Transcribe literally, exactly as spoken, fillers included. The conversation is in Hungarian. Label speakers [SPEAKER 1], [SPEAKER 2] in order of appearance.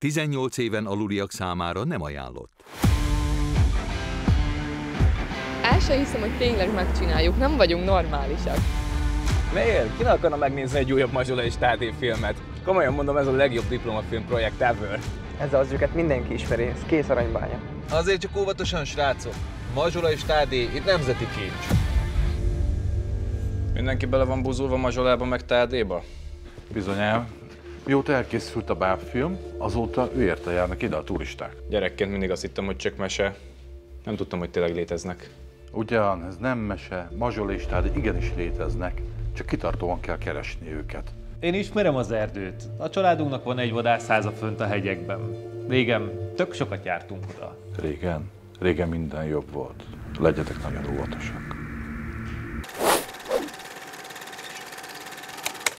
[SPEAKER 1] tizennyolc éven aluliak számára nem ajánlott.
[SPEAKER 2] El se hiszem, hogy tényleg megcsináljuk, nem vagyunk normálisak.
[SPEAKER 3] Miért? Ki ne akarna megnézni egy újabb Mazsola és Tádé filmet? Komolyan mondom, ez a legjobb diplomafilm projekt ever.
[SPEAKER 4] Ez az, őket mindenki ismeri, ez kész aranybánya.
[SPEAKER 5] Azért csak óvatosan, srácok. Mazsola és Tádé, itt nemzeti kincs.
[SPEAKER 3] Mindenki bele van buzulva Mazsolába meg Tádéba?
[SPEAKER 6] Bizonyám. Mióta elkészült a bábfilm, azóta ő érte járnak ide a turisták.
[SPEAKER 3] Gyerekként mindig azt hittem, hogy csak mese. Nem tudtam, hogy tényleg léteznek.
[SPEAKER 6] Ugyan, ez nem mese, Mazsola és Tádé igenis léteznek, csak kitartóan kell keresni őket.
[SPEAKER 7] Én ismerem az erdőt. A családunknak van egy vadászháza fönt a hegyekben. Régen tök sokat jártunk oda.
[SPEAKER 6] Régen, régen minden jobb volt. Legyetek nagyon óvatosak.